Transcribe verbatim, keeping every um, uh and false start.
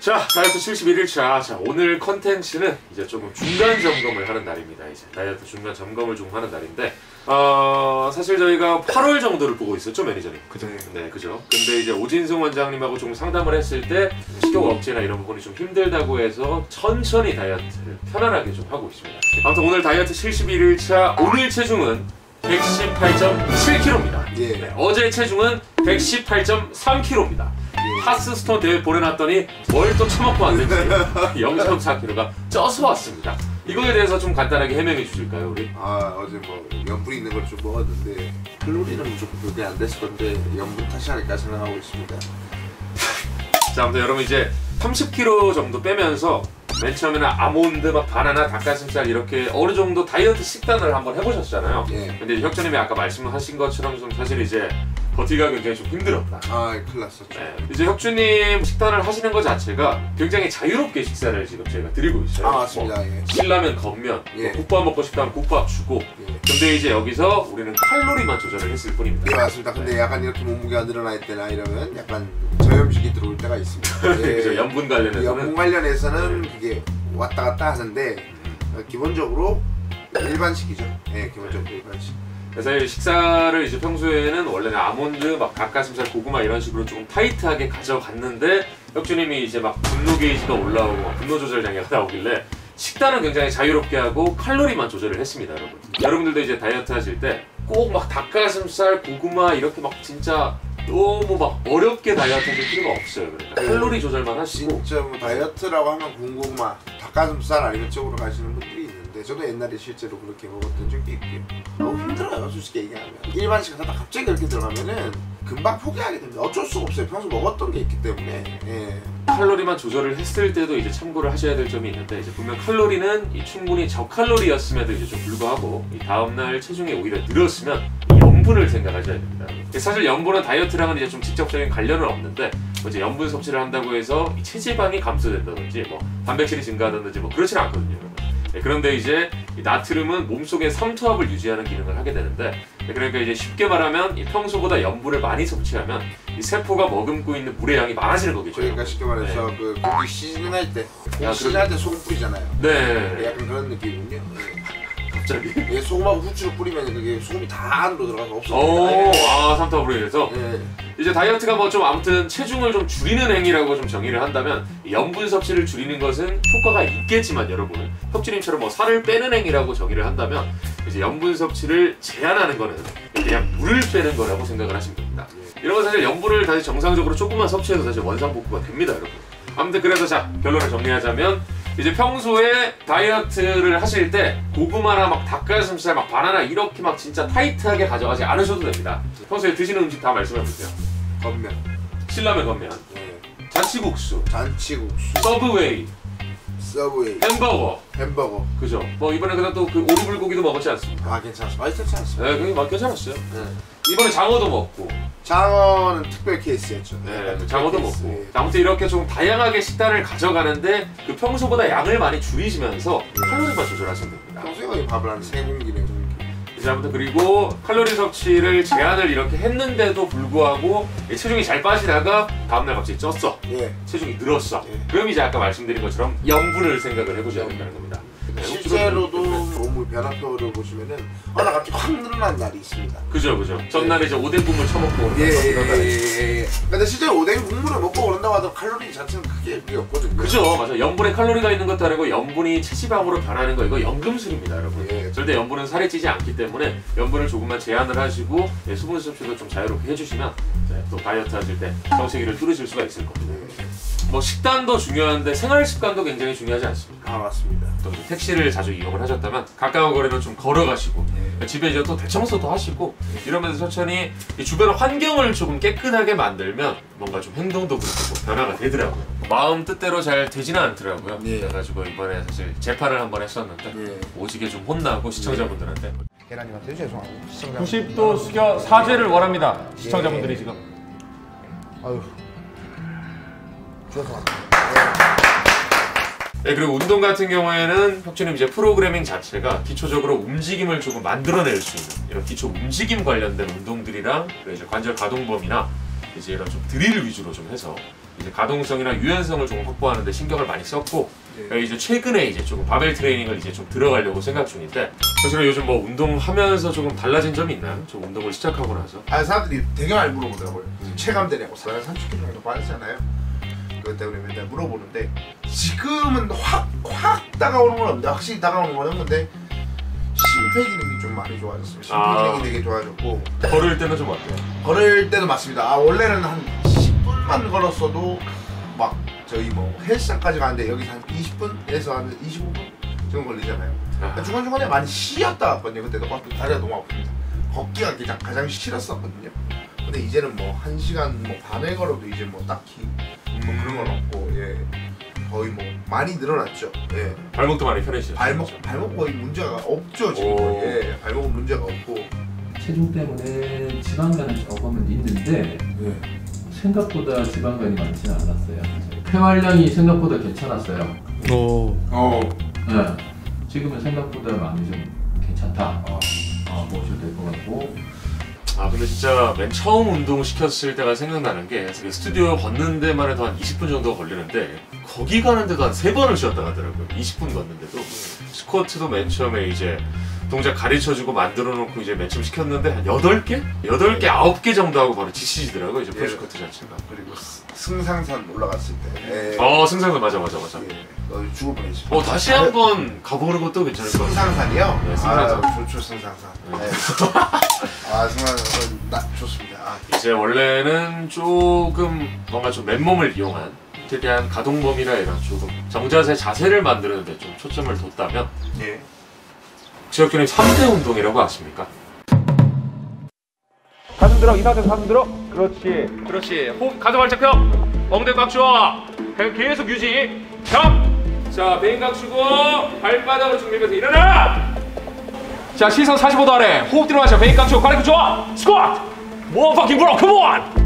자, 다이어트 칠십일 일차. 자, 오늘 컨텐츠는 이제 조금 중간 점검을 하는 날입니다. 이제 다이어트 중간 점검을 좀 하는 날인데, 어, 사실 저희가 팔월 정도를 보고 있었죠, 매니저님? 그죠. 네, 그죠. 근데 이제 오진승 원장님하고 좀 상담을 했을 때 식욕 억제나 이런 부분이 좀 힘들다고 해서 천천히 다이어트를 편안하게 좀 하고 있습니다. 아무튼 오늘 다이어트 칠십일 일차 오늘 체중은 백십팔 점 칠 킬로그램입니다. 예. 네, 어제 체중은 백십팔 점 삼 킬로그램입니다. 하스스톤 대회 보내놨더니 뭘 또 처먹고 왔는지 영 점 사 킬로그램가 쪄서 왔습니다. 이거에 대해서 좀 간단하게 해명해 주실까요, 우리? 아, 어제 뭐 염분 있는 걸 좀 먹었는데 칼로리는 좀 그게 안 됐을 건데 염분 탓이 아닐까 생각하고 있습니다. 자, 아무튼 여러분 이제 삼십 킬로그램 정도 빼면서 맨 처음에는 아몬드, 막 바나나, 닭가슴살 이렇게 어느 정도 다이어트 식단을 한번 해보셨잖아요. 예. 근데 혁준님이 아까 말씀하신 것처럼 좀 사실 이제 버티기가 굉장히 좀 힘들었다. 아, 큰일 났었죠. 네. 이제 혁준님 식단을 하시는 것 자체가 굉장히 자유롭게 식사를 지금 저희가 드리고 있어요. 아, 맞습니다. 뭐, 예. 신라면, 겉면, 예. 뭐 국밥 먹고 싶다면 국밥 주고. 예. 근데 이제 여기서 우리는 칼로리만 조절을 했을 뿐입니다. 네, 맞습니다. 근데 약간 이렇게 몸무게가 늘어날 때나 이러면 약간 저염식이 들어올 때가 있습니다. 예. 그죠, 염분 관련해서는. 염분 관련해서는 그게 왔다 갔다 하는데 기본적으로 일반식이죠. 예, 기본적으로 일반식. 그래서 이 식사를 이제 평소에는 원래는 아몬드, 막 닭가슴살, 고구마 이런 식으로 조금 타이트하게 가져갔는데 혁준님이 이제 막 분노 게이지가 올라오고 막 분노 조절 장애가 나오길래 식단은 굉장히 자유롭게 하고 칼로리만 조절을 했습니다, 여러분. 여러분들도 이제 다이어트 하실 때 꼭 막 닭가슴살, 고구마 이렇게 막 진짜 너무 막 어렵게 다이어트 하실 필요가 없어요. 그러니까 칼로리 조절만 하시고. 진짜 뭐 다이어트라고 하면 군고구마, 닭가슴살 아니면 쪽으로 가시는 분들이 있는데 저도 옛날에 실제로 그렇게 먹었던 적이 있고요. 너무 힘들어요, 솔직히 얘기하면. 일반식 하다가 갑자기 그렇게 들어가면은 금방 포기하게 됩니다. 어쩔 수가 없어요. 평소 먹었던 게 있기 때문에. 예. 칼로리만 조절을 했을 때도 이제 참고를 하셔야 될 점이 있는데, 이제 분명 칼로리는 이 충분히 저칼로리였음에도 이제 좀 불구하고 이 다음날 체중이 오히려 늘었으면 염분을 생각하셔야 됩니다. 사실 염분은 다이어트랑은 이제 좀 직접적인 관련은 없는데, 뭐 이제 염분 섭취를 한다고 해서 이 체지방이 감소된다든지 뭐 단백질이 증가하든지 뭐 그렇지는 않거든요. 네, 그런데 이제 이 나트륨은 몸속의 삼투압을 유지하는 기능을 하게 되는데, 네, 그러니까 이제 쉽게 말하면 이 평소보다 염분을 많이 섭취하면 이 세포가 머금고 있는 물의 양이 많아지는 거겠죠. 그러니까 쉽게 말해서 네. 그 고기 시즌할 때 고기 야, 시즌할 때 소금 뿌리잖아요. 네. 약간 그런 느낌이군요. 갑자기. 예, 소금하고 후추를 뿌리면 그게 소금이 다 안으로 들어가서 오, 없어져요. 아, 삼투압으로 인해서. 예. 이제 다이어트가 뭐 좀 아무튼 체중을 좀 줄이는 행위라고 좀 정의를 한다면, 염분 섭취를 줄이는 것은 효과가 있겠지만 여러분, 혁준님처럼 뭐 살을 빼는 행위라고 정의를 한다면 이제 염분 섭취를 제한하는 거는 그냥 물을 빼는 거라고 생각을 하시면 됩니다. 이런 건 사실 염분을 다시 정상적으로 조금만 섭취해도 사실 원상복구가 됩니다, 여러분. 아무튼 그래서 자, 결론을 정리하자면 이제 평소에 다이어트를 하실 때 고구마나 막 닭가슴살, 막 바나나 이렇게 막 진짜 타이트하게 가져가지 않으셔도 됩니다. 평소에 드시는 음식 다 말씀해보세요. 겉면, 신라면, 겉면, 예. 잔치국수, 잔치국수, 서브웨이, 서브웨이, 햄버거, 햄버거. 그죠? 뭐 이번에 그다음 또 그 오리불고기도 먹었지 않습니까? 아, 괜찮았어. 맛있지 않습니다. 네, 그게 막 괜찮았어요. 네. 이번에 장어도 먹고, 장어는 특별 케이스였죠. 네, 약간 특별 장어도 케이스. 먹고. 아무튼 이렇게 좀 다양하게 식단을 가져가는데 그 평소보다 양을 많이 줄이시면서 칼로리만 조절하시면 됩니다. 평소에 거의 밥을 한 세 공기, 네 공기. 이제 아무튼 그리고 칼로리 섭취를 제한을 이렇게 했는데도 불구하고 체중이 잘 빠지다가 다음날 갑자기 쪘어. 예. 체중이 늘었어. 예. 그럼 이제 아까 말씀드린 것처럼 염분을 생각을 해보셔야 된다는 겁니다. 네, 실제로도 몸의 변화표를 보시면은 아, 나 갑자기 확 늘어난 날이 있습니다. 그죠, 그죠. 전날에 이제 오뎅 국물 처먹고 오는 예, 거 예, 이런 날에. 예, 예. 근데 실제로 오뎅 국물을 먹고 그런다고 하더라도 칼로리 자체는 크게 그게 없거든요. 그죠, 맞아. 염분에 칼로리가 있는 것도 아니고 염분이 체지방으로 변하는 거 이거 연금술입니다, 여러분. 예. 절대 염분은 살이 찌지 않기 때문에 염분을 조금만 제한을 하시고 예, 수분 섭취도 좀 자유롭게 해주시면 네, 또 다이어트 하실 때 정체기를 뚫으실 수가 있을 겁니다. 예. 뭐 식단도 중요한데 생활 습관도 굉장히 중요하지 않습니까? 아, 맞습니다. 또 택시를 자주 이용을 하셨다면 가까운 거리는 좀 걸어가시고 예. 집에 이제 또 대청소도 하시고 이러면서 천천히 이 주변 환경을 조금 깨끗하게 만들면 뭔가 좀 행동도 그렇고 변화가 되더라고요. 마음 뜻대로 잘 되지는 않더라고요. 예. 그래가지고 이번에 사실 재판을 한번 했었는데 예. 오지게 좀 혼나고 시청자분들한테 계란님한테 죄송하고 시청자. 구십 도 숙여 사죄를 원합니다. 시청자분들이 예. 지금. 아유. 죄송합니다. 네, 그리고 운동 같은 경우에는 혁준님 이제 프로그래밍 자체가 기초적으로 움직임을 조금 만들어낼 수 있는 이런 기초 움직임 관련된 운동들이랑 그리고 이제 관절 가동 범위나 이제 이런 좀 드릴 위주로 좀 해서 이제 가동성이나 유연성을 조금 확보하는 데 신경을 많이 썼고 예. 이제 최근에 이제 조금 바벨 트레이닝을 이제 좀 들어가려고 생각 중인데 사실은 요즘 뭐 운동하면서 조금 달라진 점이 있나요? 좀 운동을 시작하고 나서. 아 사람들이 되게 많이 물어보더라고요. 음. 체감되냐고. 내가 삼십 킬로그램 정도 빠졌잖아요. 그것 때문에 맨날 물어보는데 지금은 확 확 다가오는 건 없는데 확실히 다가오는 건 없는데 심폐 기능이 좀 많이 좋아졌어요. 심폐 아. 기능이 되게 좋아졌고 걸을 때는 좀 어때요? 걸을 때도 맞습니다. 아 원래는 한 십 분만 걸었어도 막 저희 뭐 헬스장까지 가는데 여기 한 이십 분에서 한 이십오 분 정도 걸리잖아요. 아. 중간중간에 많이 쉬었다 왔거든요. 그때도 막 다리가 너무 아픕니다. 걷기가 가장, 가장 싫었었거든요. 근데 이제는 뭐 한 시간 뭐 반을 걸어도 이제 뭐 딱히 뭐 그런 건 없고 예 거의 뭐 많이 늘어났죠. 예 발목도 많이 편해지죠. 발목 발목 거의 문제가 없죠 지금. 오. 예 발목은 문제가 없고. 체중 때문에 지방간은 조금은 있는데 예. 생각보다 지방간이 많지는 않았어요. 폐활량이 생각보다 괜찮았어요. 오. 어. 네. 지금은 생각보다 많이 좀 괜찮다. 어. 어, 보셔도 될 것 같고. 아 근데 진짜 맨 처음 운동 시켰을 때가 생각나는 게 스튜디오 걷는 데만 해도 한 이십 분 정도 걸리는데 거기 가는데도 한 세 번을 쉬었다 가더라고요. 이십 분 걷는데도. 스쿼트도 맨 처음에 이제 동작 가르쳐주고 만들어 놓고 이제 맨 처음 시켰는데 한 여덟 개? 여덟 개, 아홉 개 정도 하고 바로 지치더라고요. 이제 프로스쿼트 자체가. 그리고 스- 승상산 올라갔을 때. 예. 어 승상도 맞아 맞아 맞아. 예. 너 죽을 뻔했지. 어 다시 한번 가보는 것도 괜찮을 것 같아요. 승상산이요? 네, 승상산. 아, 좋죠 승상산. 네. 네. 아 승상산 나 좋습니다. 아. 이제 원래는 조금 뭔가 좀 맨몸을 이용한 최대한 가동범위나 이런 조금 정자세 자세를 만드는 데 좀 초점을 뒀다면 예. 지역교님 삼 대 운동이라고 아십니까? 가슴 들어, 이 상태에서 가슴 들어. 그렇지, 그렇지. 호흡, 가슴 활짝 펴. 엉덩이 꽉 쥐어. 계속 유지. 점. 자, 배인각 주고 발바닥으로 중립해서 일어나. 자, 시선 사십오 도 아래. 호흡 들어마셔. 배인각 주고 가리고 좋아. 스쿼트. 원 퍼킹 브로. 컴온.